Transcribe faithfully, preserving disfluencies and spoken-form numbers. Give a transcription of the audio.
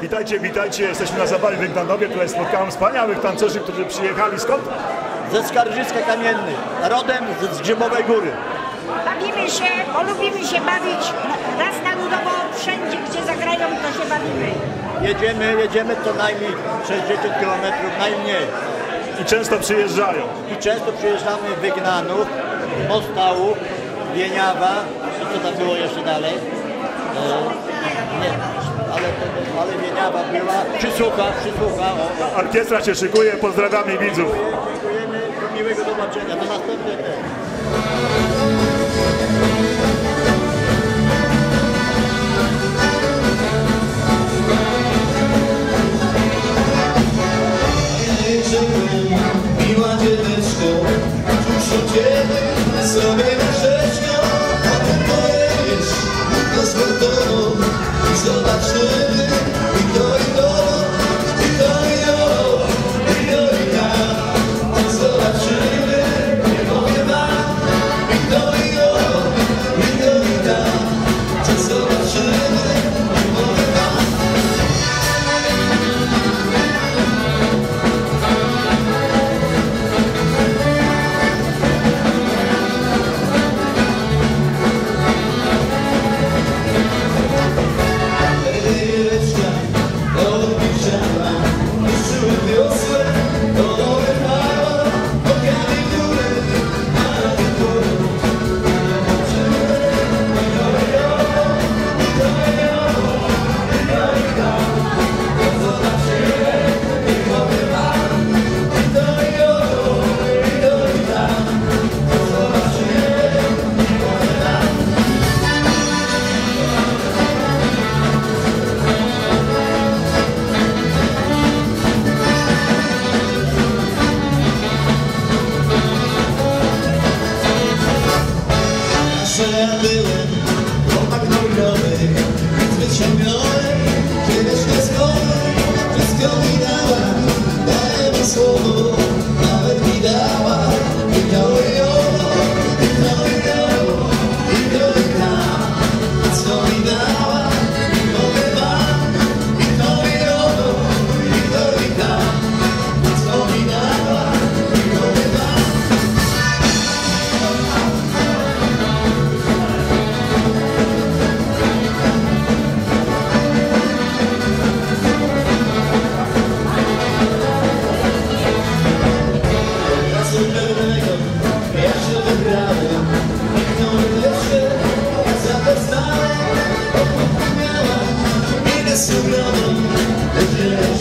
Witajcie, witajcie, jesteśmy na zabawie w Wiglandowie. Tutaj spotkałem wspaniałych tancerzy, którzy przyjechali skąd? Ze Skarżyska Kamiennych, rodem z Grzybowej Góry. Bawimy się, bo lubimy się bawić raz na ludowo, wszędzie gdzie zagrają, to się bawimy. Jedziemy, jedziemy co najmniej sześćdziesiąt kilometrów, najmniej. I często przyjeżdżają. I często przyjeżdżamy w Wygnanów, Mostałów, Wieniawa, i co tam było jeszcze dalej? E, nie, ale, to, ale Wieniawa była, Przysłucha, Przysłucha. O, o. Orkiestra się szykuje, pozdrawiamy widzów. Dziękujemy, do miłego zobaczenia, do następnego. Miła dzieweczko, cóż o ciebie sobie troszeczkę o tym powiesz, to sportowo zobaczymy i to i to, i to i to, i to i ja, to zobaczymy, nie powiem wam, i to i to, i to i ja, to zobaczymy, nie powiem wam. Byłem chłopak naukowy, wyciągnąłem kiedyś szkoły, wszystko mi dała, daję mi słowo, nawet mi dała. I to i owo, i to i owo, i to i tam, co mi dała, i powiem wam. I to i owo, i to i tam, co mi dała, i powiem wam. Ja się wybrałem, nikt nie leży, ja za to stałem, miała, idę z ugrodą,